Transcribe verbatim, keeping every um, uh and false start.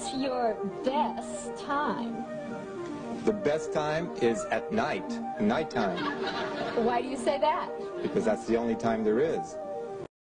What's your best time? The best time is at night, nighttime. Why do you say that? Because that's the only time there is.